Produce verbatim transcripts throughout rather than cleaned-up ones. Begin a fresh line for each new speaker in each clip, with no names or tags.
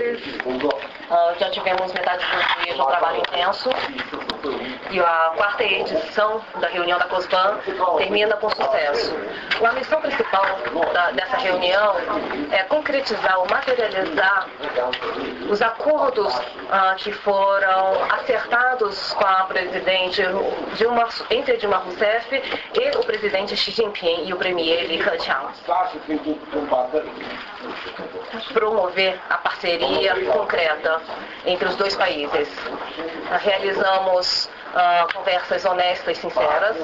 Uh, já tivemos metade do dia de um trabalho intenso e a quarta edição da reunião da COSBAN termina com sucesso. A missão principal da, dessa reunião é concretizar ou materializar os acordos uh, que foram acertados com a presidente Dilma, entre Dilma Rousseff e o presidente Xi Jinping e o premier Li Keqiang. Promover a parceria concreta entre os dois países. Realizamos uh, conversas honestas e sinceras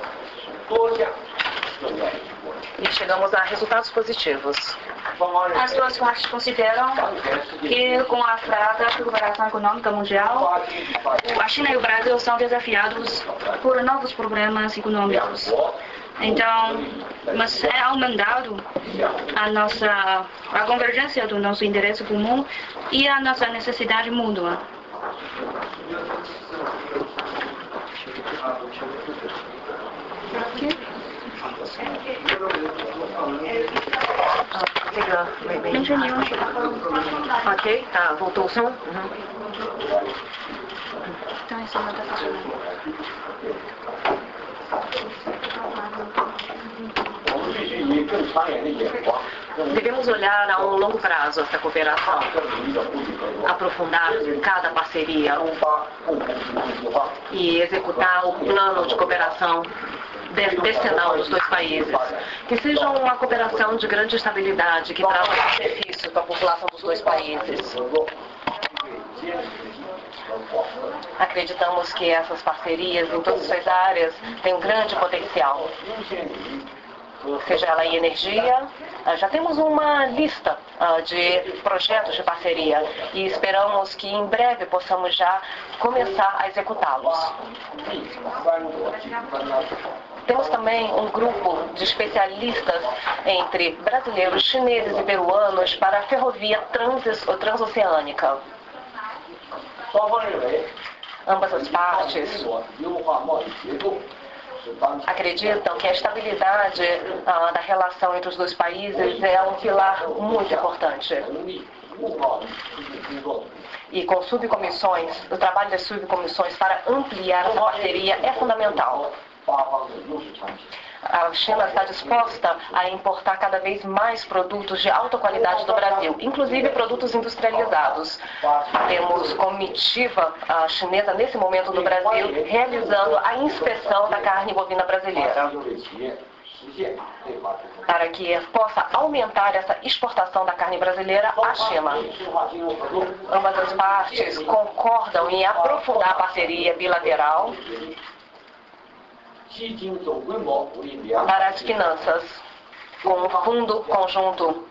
e chegamos a resultados positivos.
As duas partes consideram que, com a fraca cooperação econômica mundial, a China e o Brasil são desafiados por novos problemas econômicos. Então, mas é aumentado a nossa a convergência do nosso interesse comum e a nossa necessidade mútua.
Okay. Ok, tá, voltou o som? Uhum.
Então, isso não está funcionando.
Devemos olhar a um longo prazo essa cooperação, aprofundar cada parceria e executar o plano de cooperação decenal dos dois países. Que seja uma cooperação de grande estabilidade, que traga benefício para a população dos dois países. Acreditamos que essas parcerias em todas as áreas têm um grande potencial. Seja ela em energia, já temos uma lista de projetos de parceria e esperamos que em breve possamos já começar a executá-los. Temos também um grupo de especialistas entre brasileiros, chineses e peruanos para a ferrovia trans- transoceânica. Ambas as partes acreditam que a estabilidade ah, da relação entre os dois países é um pilar muito importante. E com subcomissões, o trabalho das subcomissões para ampliar essa parceria é fundamental. A China está disposta a importar cada vez mais produtos de alta qualidade do Brasil, inclusive produtos industrializados. Temos comitiva uh, chinesa nesse momento do Brasil realizando a inspeção da carne bovina brasileira, para que possa aumentar essa exportação da carne brasileira à China. Ambas as partes concordam em aprofundar a parceria bilateral para as finanças, com um fundo conjunto,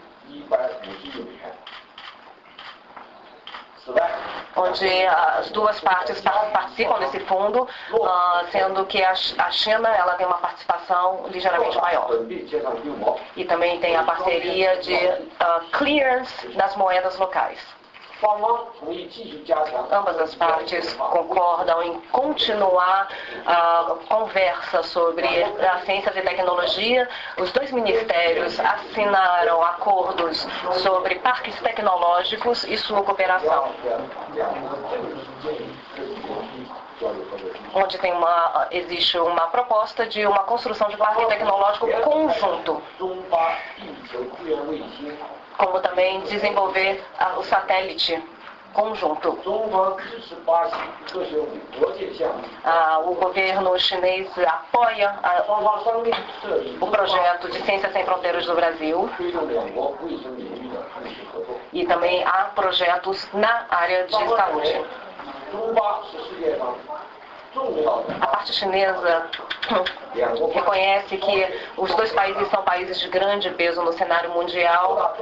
onde as duas partes participam desse fundo, uh, sendo que a China ela tem uma participação ligeiramente maior. E também tem a parceria de uh, clearance das moedas locais. Ambas as partes concordam em continuar a conversa sobre a ciência e tecnologia. Os dois ministérios assinaram acordos sobre parques tecnológicos e sua cooperação, onde tem uma, existe uma proposta de uma construção de parque tecnológico conjunto, como também desenvolver uh, o satélite conjunto. Uh, o governo chinês apoia uh, o projeto de Ciências Sem Fronteiras do Brasil e também há projetos na área de saúde. A parte chinesa reconhece que os dois países são países de grande peso no cenário mundial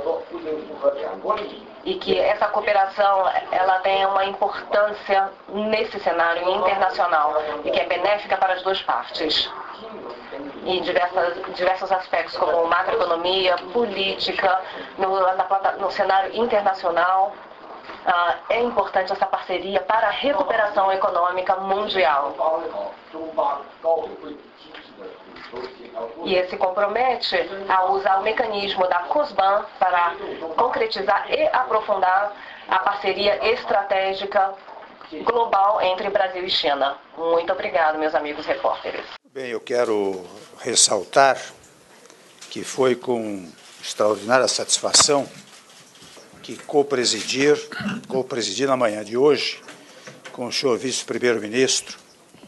e que essa cooperação ela tem uma importância nesse cenário internacional e que é benéfica para as duas partes. Em diversas, diversos aspectos, como macroeconomia, política, no, na, no cenário internacional. Uh, é importante essa parceria para a recuperação econômica mundial. e se compromete a usar o mecanismo da COSBAN para concretizar e aprofundar a parceria estratégica global entre Brasil e China. Muito obrigado, meus amigos repórteres.
Bem, eu quero ressaltar que foi com extraordinária satisfação que co-presidir, co-presidir na manhã de hoje com o senhor vice-primeiro-ministro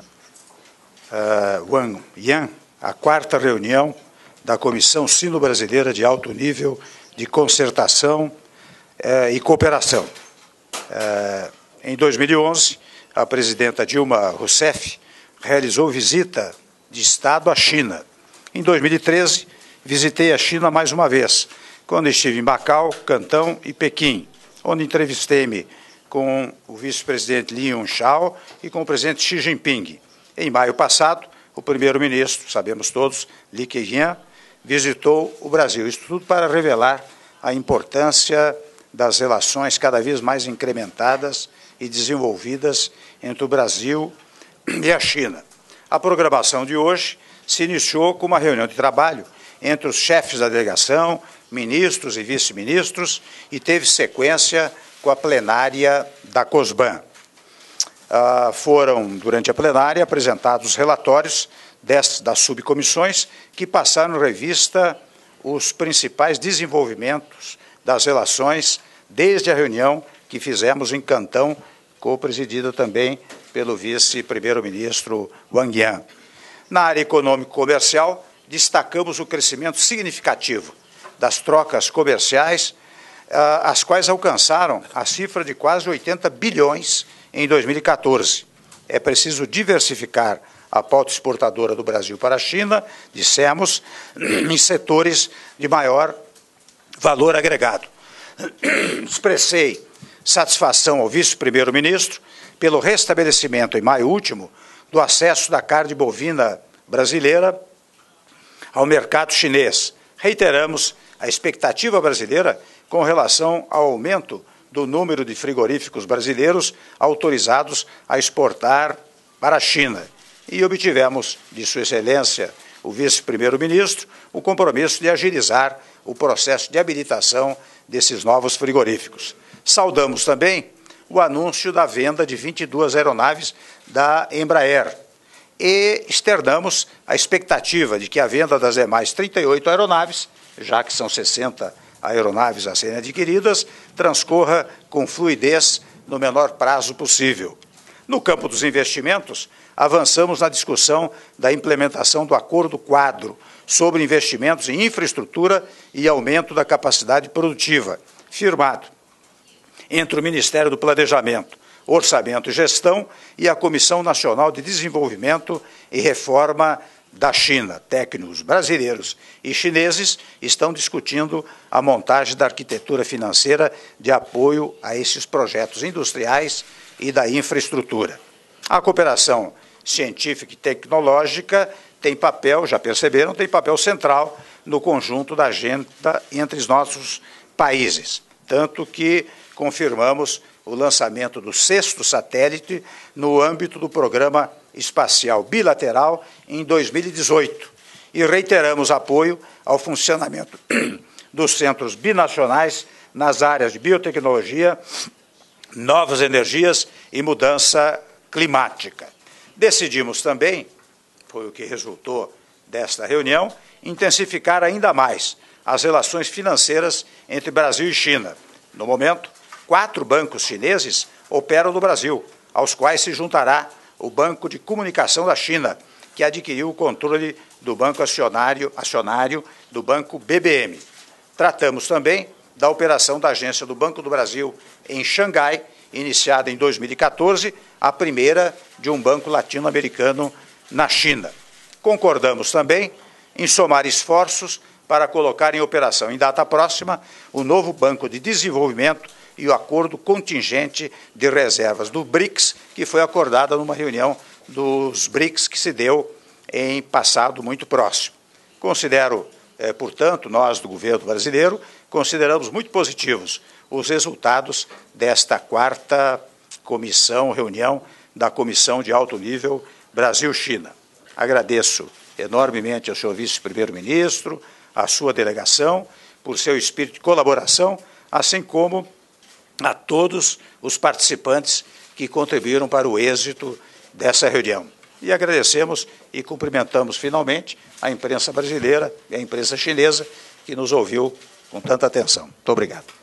uh, Wang Yan, a quarta reunião da Comissão Sino-Brasileira de Alto Nível de Concertação uh, e Cooperação. Uh, em dois mil e onze, a presidenta Dilma Rousseff realizou visita de Estado à China. Em dois mil e treze, visitei a China mais uma vez, quando estive em Macau, Cantão e Pequim, onde entrevistei-me com o vice-presidente Li Yuanchao e com o presidente Xi Jinping. Em maio passado, o primeiro-ministro, sabemos todos, Li Keqiang, visitou o Brasil. Isso tudo para revelar a importância das relações cada vez mais incrementadas e desenvolvidas entre o Brasil e a China. A programação de hoje se iniciou com uma reunião de trabalho entre os chefes da delegação, ministros e vice-ministros, e teve sequência com a plenária da COSBAN. Ah, foram, durante a plenária, apresentados os relatórios das, das subcomissões que passaram em revista os principais desenvolvimentos das relações desde a reunião que fizemos em Cantão, co-presidida também pelo vice-primeiro-ministro Wang Yan. Na área econômico-comercial, destacamos o crescimento significativo das trocas comerciais, as quais alcançaram a cifra de quase oitenta bilhões em dois mil e quatorze. É preciso diversificar a pauta exportadora do Brasil para a China, dissemos, em setores de maior valor agregado. Expressei satisfação ao vice-primeiro-ministro pelo restabelecimento, em maio último, do acesso da carne bovina brasileira ao mercado chinês. Reiteramos a expectativa brasileira com relação ao aumento do número de frigoríficos brasileiros autorizados a exportar para a China. E obtivemos, de Sua Excelência, o vice-primeiro-ministro, o compromisso de agilizar o processo de habilitação desses novos frigoríficos. Saudamos também o anúncio da venda de vinte e duas aeronaves da Embraer e externamos a expectativa de que a venda das demais trinta e oito aeronaves, já que são sessenta aeronaves a serem adquiridas, transcorra com fluidez no menor prazo possível. No campo dos investimentos, avançamos na discussão da implementação do Acordo Quadro sobre investimentos em infraestrutura e aumento da capacidade produtiva, firmado entre o Ministério do Planejamento, Orçamento e Gestão e a Comissão Nacional de Desenvolvimento e Reforma da China. Técnicos brasileiros e chineses estão discutindo a montagem da arquitetura financeira de apoio a esses projetos industriais e da infraestrutura. A cooperação científica e tecnológica tem papel, já perceberam, tem papel central no conjunto da agenda entre os nossos países, tanto que confirmamos o lançamento do sexto satélite no âmbito do Programa Espacial Bilateral em dois mil e dezoito e reiteramos apoio ao funcionamento dos centros binacionais nas áreas de biotecnologia, novas energias e mudança climática. Decidimos também, foi o que resultou desta reunião, intensificar ainda mais as relações financeiras entre Brasil e China. No momento, quatro bancos chineses operam no Brasil, aos quais se juntará o Banco de Comunicação da China, que adquiriu o controle do banco acionário, acionário do Banco B B M. Tratamos também da operação da agência do Banco do Brasil em Xangai, iniciada em dois mil e quatorze, a primeira de um banco latino-americano na China. Concordamos também em somar esforços para colocar em operação em data próxima o novo Banco de Desenvolvimento e o acordo contingente de reservas do BRICS, que foi acordada numa reunião dos BRICS que se deu em passado muito próximo. Considero, eh, portanto, nós do governo brasileiro, consideramos muito positivos os resultados desta quarta comissão, reunião da Comissão de Alto Nível Brasil-China. Agradeço enormemente ao senhor vice-primeiro-ministro, à sua delegação, por seu espírito de colaboração, assim como a todos os participantes que contribuíram para o êxito dessa reunião. E agradecemos e cumprimentamos finalmente a imprensa brasileira e a imprensa chinesa que nos ouviu com tanta atenção. Muito obrigado.